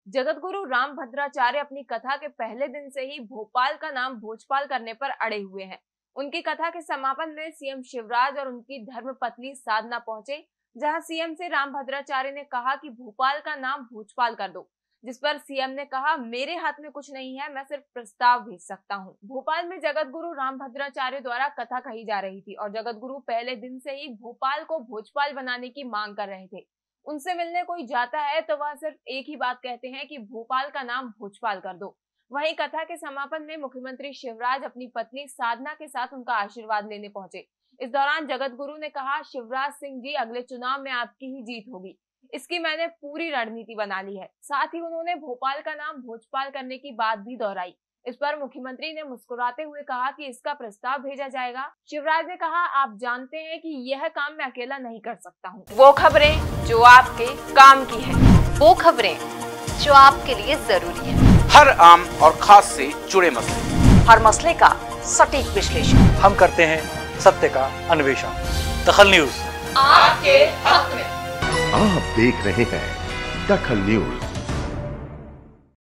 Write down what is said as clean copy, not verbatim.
जगतगुरु रामभद्राचार्य अपनी कथा के पहले दिन से ही भोपाल का नाम भोजपाल करने पर अड़े हुए हैं। उनकी कथा के समापन में सीएम शिवराज और उनकी धर्मपत्नी साधना पहुंचे, जहां सीएम से रामभद्राचार्य ने कहा कि भोपाल का नाम भोजपाल कर दो, जिस पर सीएम ने कहा, मेरे हाथ में कुछ नहीं है, मैं सिर्फ प्रस्ताव भेज सकता हूं। भोपाल में जगतगुरु रामभद्राचार्य द्वारा कथा कही जा रही थी और जगतगुरु पहले दिन से ही भोपाल को भोजपाल बनाने की मांग कर रहे थे। उनसे मिलने कोई जाता है तो वह सिर्फ एक ही बात कहते हैं कि भोपाल का नाम भोजपाल कर दो। वहीं कथा के समापन में मुख्यमंत्री शिवराज अपनी पत्नी साधना के साथ उनका आशीर्वाद लेने पहुंचे। इस दौरान जगतगुरु ने कहा, शिवराज सिंह जी, अगले चुनाव में आपकी ही जीत होगी, इसकी मैंने पूरी रणनीति बना ली है। साथ ही उन्होंने भोपाल का नाम भोजपाल करने की बात भी दोहराई। इस पर मुख्यमंत्री ने मुस्कुराते हुए कहा कि इसका प्रस्ताव भेजा जाएगा। शिवराज ने कहा, आप जानते हैं कि यह काम मैं अकेला नहीं कर सकता हूँ। वो खबरें जो आपके काम की है, वो खबरें जो आपके लिए जरूरी है, हर आम और खास से जुड़े मसले, हर मसले का सटीक विश्लेषण हम करते हैं, सत्य का अन्वेषण। दखल न्यूज आपके हक में। आप देख रहे हैं दखल न्यूज।